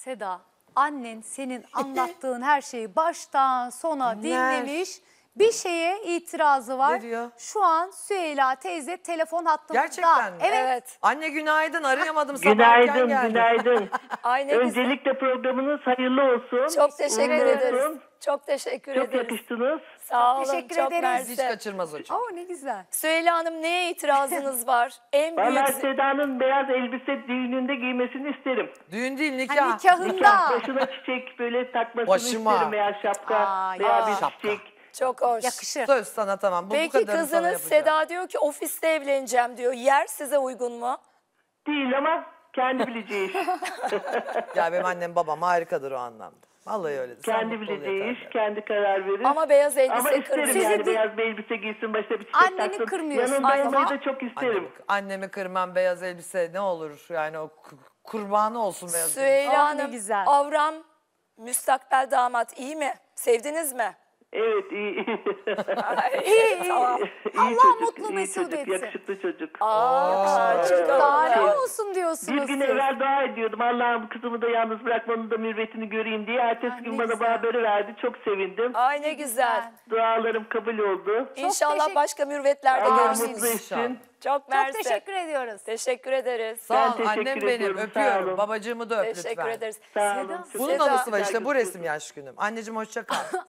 Seda, annen senin anlattığın her şeyi baştan sona dinlemiş. Bir şeye itirazı var. Ne diyor? Şu an Süheyla teyze telefon hattımızda. Gerçekten mi? Evet. Anne günaydın, arayamadım sabah erken Günaydın, geldim. günaydın. Ay ne güzel. Öncelikle programınız hayırlı olsun. Çok teşekkür Uğurlu ederiz. olsun. Çok teşekkür Çok ederiz. yakıştınız. Sağ olun. Teşekkür çok ederiz. Hiç mersi. kaçırmaz hocam. Oo ne güzel. Süheyla Hanım neye itirazınız var? En büyük Vallahi Seda'nın beyaz elbise düğününde giymesini isterim. Düğün değil, Ha, nikah. nikahında. Nikah başına çiçek böyle takmasını Başıma. isterim veya şapka Aa, veya ya. bir Şapka. çiçek. çok hoş. Yakışır. Söz sana tamam. Bu Peki kadarını sana kızınız yapacağım. Seda diyor ki ofiste evleneceğim diyor. Yer size uygun mu? Değil ama kendi bileceği iş. Ya benim annem babam harikadır o anlamda. Vallahi öyledir. Sen Kendi mutlu ol bileceği yeter iş, ya. kendi karar verir. Ama beyaz elbise Ama isterim kırmızı. yani Sizi beyaz bir elbise giysin, başına bir çiçek Anneni taksın. kırmıyorsun Yanında ama- olmayı da çok isterim. Annemi kırmam, beyaz elbise ne olur yani o kurbanı olsun beyaz elbise. Süheyla Oh, ne Hanım, güzel. Avram müstakbel damat iyi mi? Sevdiniz mi? Evet, iyi. İyi. Tamam. Allah çocuk, mutlu iyi mesut çocuk, etsin. yakışıklı çocuk. Çok Daha ne oldu. olsun diyorsunuz Bir gün siz. evvel dua ediyordum. Allah'ım kızımı da yalnız bırakma, onun da mürvetini göreyim diye. Ertesi gün ne bana bu güzel. haberi verdi. Çok sevindim. Ay ne güzel. Dualarım kabul oldu. İnşallah teşekkür- başka mürvetlerde Allah görürsünüz. mutlu etsin. Çok mersi. Çok teşekkür ediyoruz. Teşekkür ederiz. Sağ Ben ol teşekkür annem benim, ediyorum, sağ öpüyorum. olun. Babacığımı da öp Teşekkür lütfen. ederiz. Sağ olun. Seda, Bunun Seda- anısı var işte, bu resim yaş günüm. Anneciğim hoşça kal.